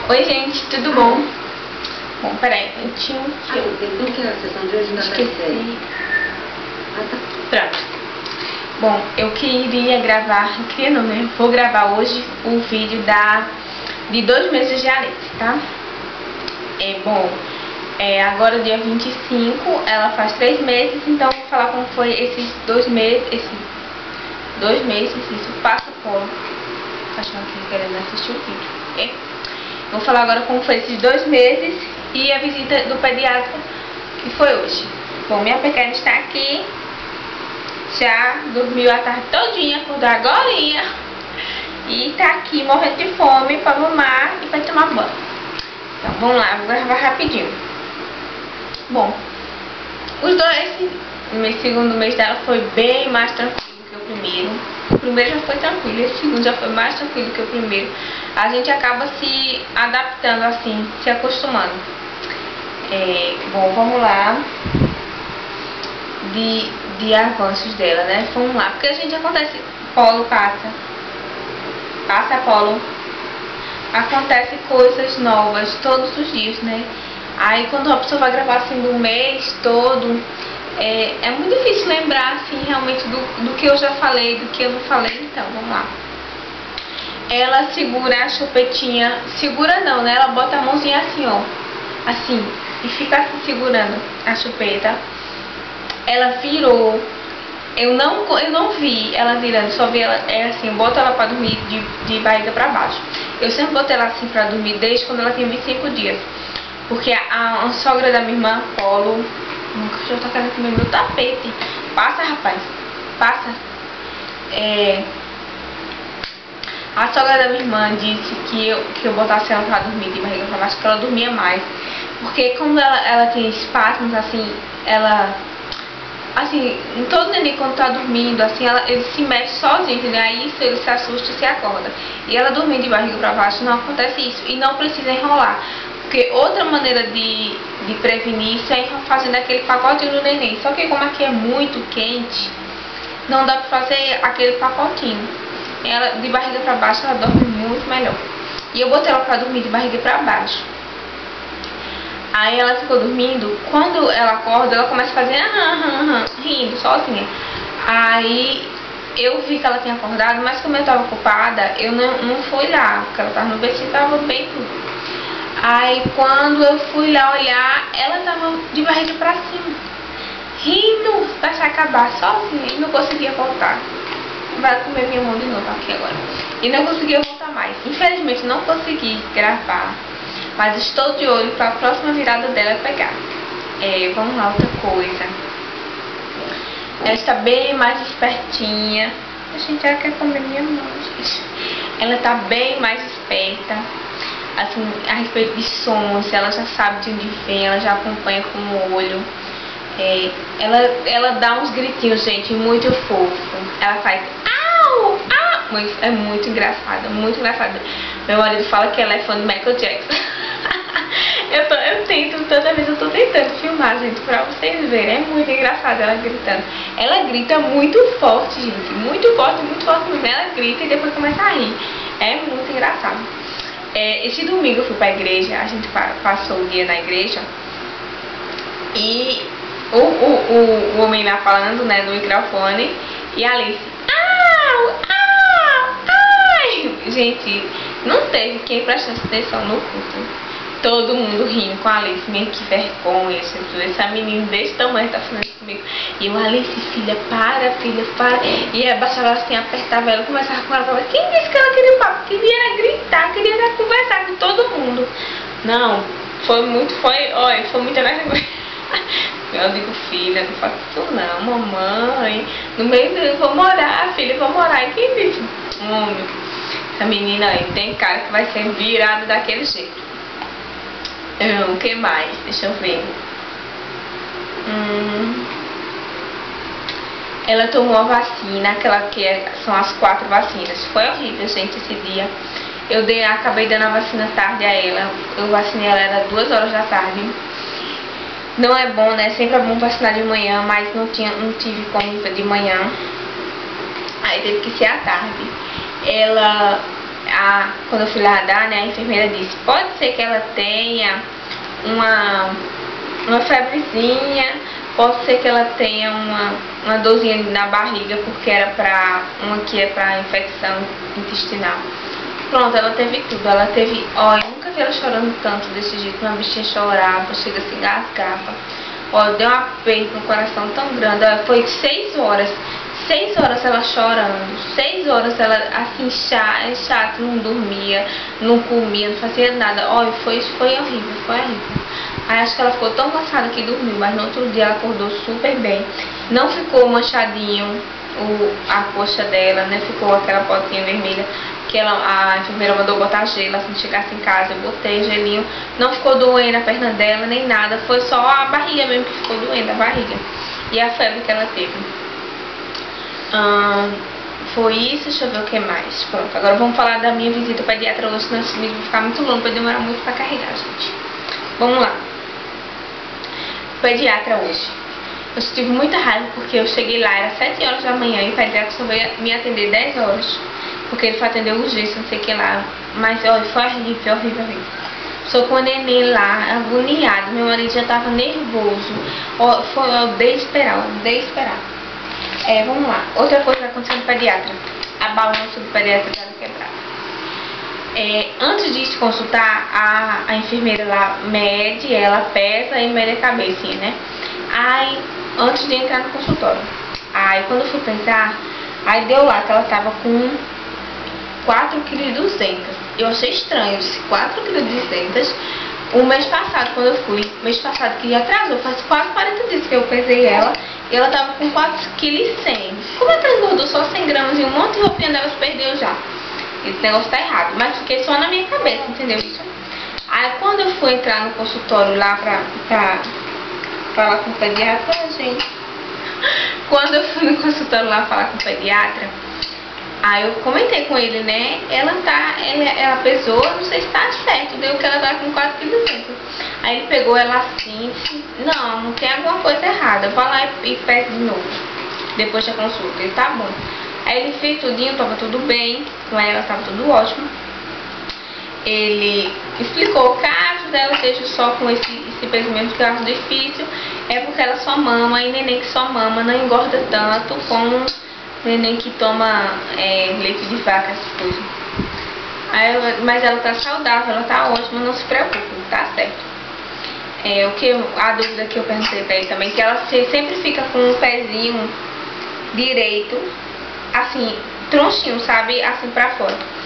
Oi gente, tudo bom? Bom, peraí, um minutinho. Como que é a sessão de hoje na Esqueci. tá. Pronto. Bom, eu queria gravar, vou gravar hoje o vídeo de 2 meses de Alice, tá? Agora dia 25, ela faz 3 meses, então vou falar como foi esses 2 meses, isso, passa Polo. Achando que querendo assistir o vídeo, Vou falar agora como foi esses 2 meses e a visita do pediatra que foi hoje. Bom, minha pequena está aqui, já dormiu a tarde todinha, acordou agorinha e tá aqui morrendo de fome para mamar e para tomar banho. Então vamos lá, vou gravar rapidinho. Bom, esse segundo mês dela foi bem mais tranquilo que o primeiro. O primeiro já foi tranquilo, esse segundo já foi mais tranquilo que o primeiro. A gente acaba se adaptando assim, se acostumando. Bom, vamos lá de avanços dela, né? Vamos lá, porque a gente acontece, Polo passa Polo, acontece coisas novas todos os dias, né? Aí quando a pessoa vai gravar assim do mês todo, é muito difícil lembrar assim realmente do que eu já falei, do que eu não falei. Então vamos lá. Ela segura a chupetinha, segura não, né? Ela bota a mãozinha assim, ó, assim, e fica assim segurando a chupeta. Ela virou, eu não vi ela virando, só vi ela assim, eu boto ela pra dormir de barriga pra baixo. Eu sempre botei ela assim pra dormir desde quando ela tinha 25 dias. Porque a sogra da minha irmã, Polo, nunca já tá querendo comer meu tapete. Passa, rapaz, passa. A sogra da minha irmã disse que eu botasse ela pra dormir de barriga pra baixo, que ela dormia mais. Porque quando ela tem espasmos, assim, assim, todo neném quando tá dormindo, assim, ele se mexe sozinho, entendeu? Aí isso, ele se assusta e se acorda. E ela dormindo de barriga pra baixo, não acontece isso. E não precisa enrolar. Porque outra maneira de prevenir isso é fazendo aquele pacotinho do neném. Só que como aqui é muito quente, não dá pra fazer aquele pacotinho. Ela de barriga pra baixo, ela dorme muito melhor. E eu botei ela pra dormir de barriga pra baixo. Aí ela ficou dormindo. Quando ela acorda, ela começa a fazer rindo sozinha. Aí eu vi que ela tinha acordado, mas como eu tava ocupada, eu não fui lá, porque ela tava no berço e tava bem tudo. Aí quando eu fui lá olhar, ela tava de barriga pra cima, rindo pra se acabar sozinha e não conseguia voltar. Vai comer minha mão de novo aqui agora. E não conseguia voltar mais. Infelizmente não consegui gravar, mas estou de olho para a próxima virada dela pegar. Vamos lá, outra coisa. Ela está bem mais espertinha. A gente já quer comer minha mão, gente. Ela está bem mais esperta. Assim, a respeito de sons, ela já sabe de onde vem, ela já acompanha com o olho. Ela dá uns gritinhos, gente, muito fofo. Ela faz au, au. É muito engraçada, muito engraçada. Meu marido fala que ela é fã de Michael Jackson. Toda vez eu tô tentando filmar, gente, pra vocês verem. É muito engraçado ela gritando. Ela grita muito forte, gente, muito forte mesmo. Ela grita e depois começa a rir. É muito engraçado. Esse domingo eu fui pra igreja, a gente passou o dia na igreja e o homem lá falando, né, no microfone, e a Alice, au, au, ai. Gente, não teve quem prestasse atenção no culto. Todo mundo rindo com a Alice, meio que vergonha, essa menina desse tamanho tá falando comigo. E eu, Alice, filha, para. E a baixava assim, apertava ela, começava com ela, falava, quem disse que ela queria papo? Queria gritar, queria conversar com todo mundo. Não, foi muita vergonha. Eu digo, filha, não faço isso não, mamãe. No meio do, vou morar, filha, vou morar. E quem disse? Homem, essa menina aí tem cara que vai ser virada daquele jeito. O que mais? Deixa eu ver. Ela tomou a vacina, são as 4 vacinas. Foi horrível, gente, esse dia. Acabei dando a vacina tarde a ela. Eu vacinei ela, era 2 horas da tarde. Não é bom, né? Sempre é bom vacinar de manhã, mas não tive como de manhã. Aí teve que ser à tarde. Ela quando eu fui lá dar, né, a enfermeira disse, pode ser que ela tenha uma febrezinha, pode ser que ela tenha uma dorzinha na barriga, porque era uma que é pra infecção intestinal. Pronto, ela teve tudo. Ela teve, ó, eu nunca vi ela chorando tanto desse jeito. Uma bichinha chorava, chega assim, gasgava. Ó, deu um aperto no coração tão grande. Ó, foi 6 horas. 6 horas ela chorando. 6 horas ela assim, chata, não dormia, não comia, não fazia nada. Ó, foi horrível, foi horrível. Aí acho que ela ficou tão cansada que dormiu, mas no outro dia ela acordou super bem. Não ficou manchadinho a coxa dela, né? Ficou aquela potinha vermelha que a enfermeira mandou botar gelo assim que chegasse em casa. Eu botei gelinho, não ficou doendo a perna dela nem nada, foi só a barriga mesmo que ficou doendo, a barriga e a febre que ela teve. Foi isso, deixa eu ver o que mais. Pronto, agora vamos falar da minha visita ao pediatra hoje, senão esse vídeo vai ficar muito longo, vai demorar muito pra carregar, gente. Vamos lá. Pediatra hoje. Eu tive muita raiva porque eu cheguei lá, era 7 horas da manhã e o pediatra só veio me atender 10 horas. Porque ele foi atender urgência, não sei o que lá. Mas olha, foi horrível, horrível, horrível. Sou com o neném lá, agoniado. Meu marido já tava nervoso. Ó, foi, eu odeio esperar, eu odeio esperar. Vamos lá. Outra coisa que aconteceu no pediatra. A balança do pediatra estava quebrada. Antes de se consultar, a enfermeira lá mede, ela pesa e mede a cabecinha, né? Aí, antes de entrar no consultório. Aí, quando eu fui pesar, aí deu lá que ela tava com 4,2 kg. Eu achei estranho, disse 4,2 kg. O mês passado, quando eu fui, mês passado que atrasou, faz quase 40 dias que eu pesei ela, e ela tava com 4,1 kg. Como ela transbordou só 100 gramas e um monte de roupinha dela se perdeu já. Esse negócio tá errado, mas fiquei só na minha cabeça, entendeu isso? Aí quando eu fui entrar no consultório lá pra falar com o pediatra, gente. Quando eu fui no consultório lá falar com o pediatra, aí eu comentei com ele, né? Ela pesou, não sei se tá certo, deu que ela tá com 4,2 kg. Aí ele pegou ela assim e disse, não tem alguma coisa errada, vai lá e pesa de novo, depois da consulta. Ele, tá bom. Aí ele fez tudinho, tava tudo bem, com ela tava tudo ótimo. Ele explicou, caso dela seja só com esse peso mesmo, que eu acho difícil, é porque ela só mama, e neném que só mama não engorda tanto como neném que toma leite de vaca, essas coisas. Mas ela tá saudável, ela tá ótima, não se preocupe, tá certo. A dúvida que eu perguntei pra ele também, que ela sempre fica com o pezinho direito, assim, tronchinho, sabe, assim pra fora.